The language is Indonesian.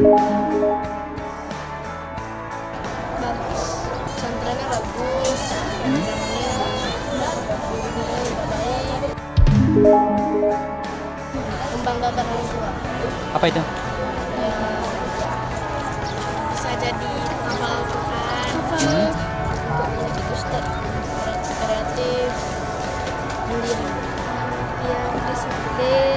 Bagus, pesantrennya bagus, orangnya baik, membanggakan orang tua. Apa itu? Ya, bisa jadi hafal Al-Quran, untuk menjadi ustad kreatif, mulia, yang disiplin.